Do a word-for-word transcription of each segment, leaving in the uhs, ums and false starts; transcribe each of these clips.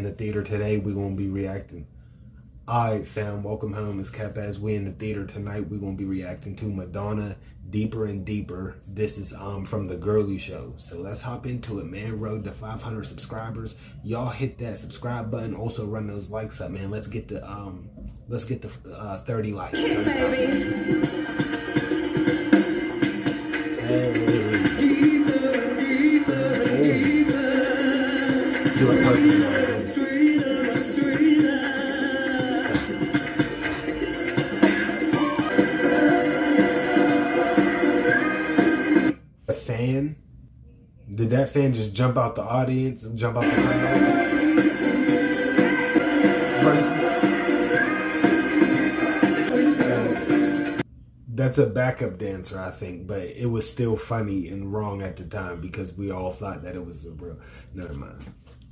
the theater today. We're gonna be reacting. Alright fam, welcome home. It's Cap as we in the theater tonight. We're gonna be reacting to Madonna, Deeper and Deeper. This is um from The Girly Show. So let's hop into it, man. Road to five hundred subscribers. Y'all hit that subscribe button. Also run those likes up, man. Let's get the um let's get the uh, thirty likes. thirty-five. Hey. Do it perfectly. A fan? Did that fan just jump out the audience and jump out the crowd? That's a backup dancer, I think, but it was still funny and wrong at the time because we all thought that it was a real. Never mind.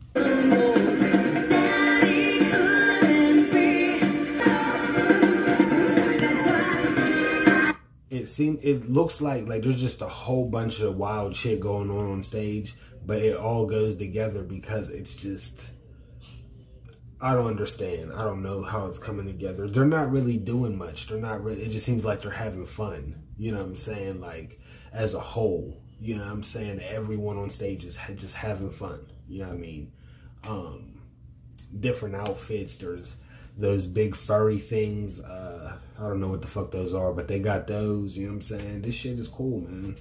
It seemed, it looks like like there's just a whole bunch of wild shit going on on stage, but it all goes together because it's just, I don't understand. I don't know how it's coming together. They're not really doing much. They're not really, it just seems like they're having fun. You know what I'm saying? Like as a whole, you know what I'm saying? Everyone on stage is just having fun. You know what I mean? Um, different outfits. There's those big furry things. Uh, I don't know what the fuck those are, but they got those. You know what I'm saying? This shit is cool, man.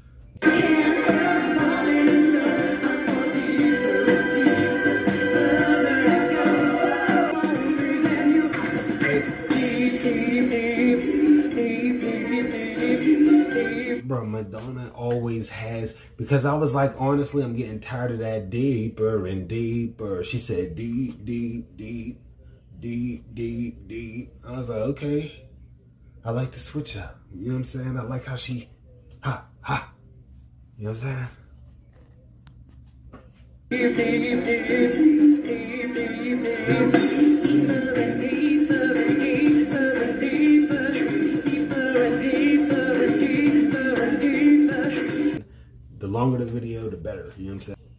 Bro, Madonna always has, because I was like, honestly, I'm getting tired of that deeper and deeper. She said deep, deep, deep, deep, deep, deep. I was like, okay, I like the switch up. You know what I'm saying? I like how she, ha, ha. You know what I'm saying? The longer the video, the better. You know what I'm saying?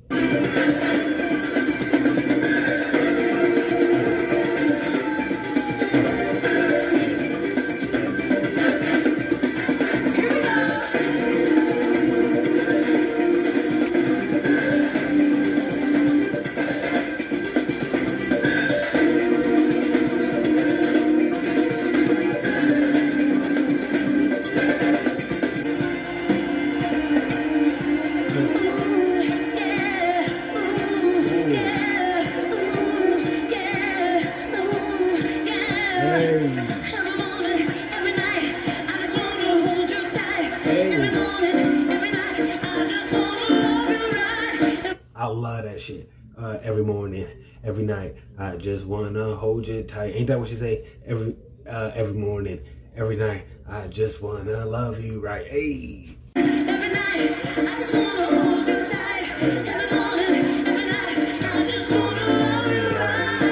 I love that shit. Uh, every morning, every night, I just wanna hold you tight. Ain't that what she say? Every uh, every morning, every night, I just wanna love you right. Hey. Every night, I just wanna hold you tight. Every morning, every night, I just wanna love you right.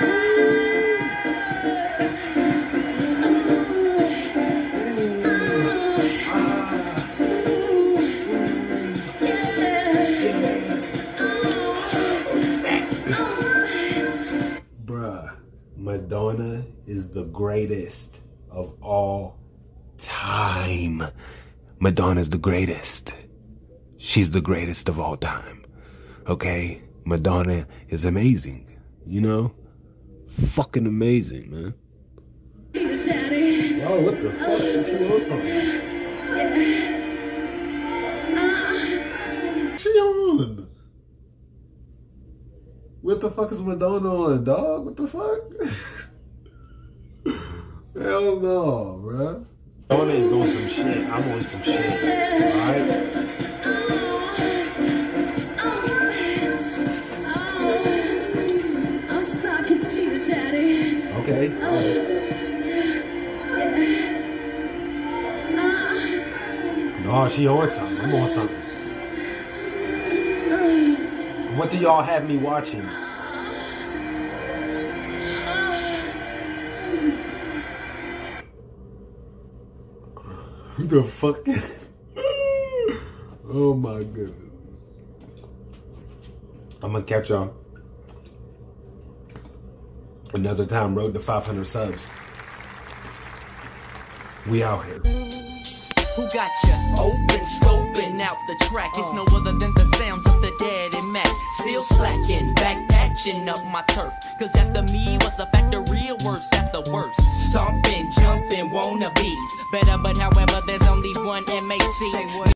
Madonna is the greatest of all time. Madonna's the greatest. She's the greatest of all time. Okay? Madonna is amazing. You know? Fucking amazing, man. Oh, what the fuck? She on something. She on. What the fuck is Madonna on, dog? What the fuck? Hell no, bruh. Madonna is on some shit. I'm on some shit. Alright? Okay. Alright. No, she on something. I'm on something. What do y'all have me watching? The fuck? Oh my goodness. I'm gonna catch y'all Another time, road to five hundred subs. We out here. Who got you open, scoping out the track? It's no other than the sounds of the Daddy Mac. Still slacking, back patching up my turf. Cause after me was a factory worse at the worst. Stomping, jumping, wannabes. Better, but however, there's only one M A C.